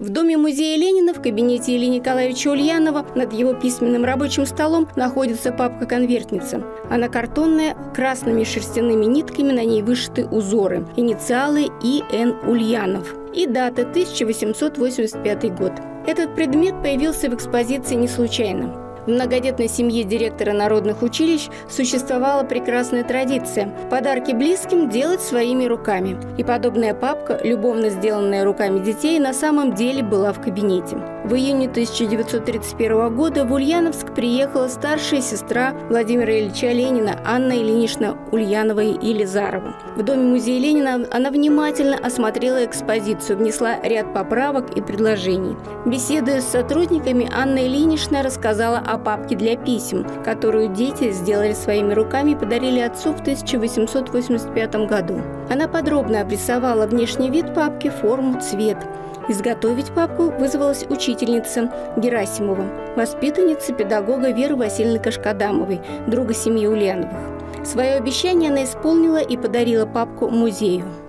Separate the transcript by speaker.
Speaker 1: В Доме-музее Ленина в кабинете Ильи Николаевича Ульянова над его письменным рабочим столом находится папка-конвертница. Она картонная, красными шерстяными нитками на ней вышиты узоры, инициалы И.Н. Ульянов и дата 1885 год. Этот предмет появился в экспозиции не случайно. В многодетной семье директора народных училищ существовала прекрасная традиция – подарки близким делать своими руками. И подобная папка, любовно сделанная руками детей, на самом деле была в кабинете. В июне 1931 года в Ульяновск приехала старшая сестра Владимира Ильича Ленина Анна Ильинична Ульянова и Елизарова. В Доме-музее Ленина она внимательно осмотрела экспозицию, внесла ряд поправок и предложений. Беседуя с сотрудниками, Анна Ильинична рассказала о папке для писем, которую дети сделали своими руками и подарили отцу в 1885 году. Она подробно обрисовала внешний вид папки, форму, цвет. Изготовить папку вызвалась учительница Герасимова, воспитанница педагога Веры Васильевны Кашкадамовой, друга семьи Ульяновых. Свое обещание она исполнила и подарила папку музею.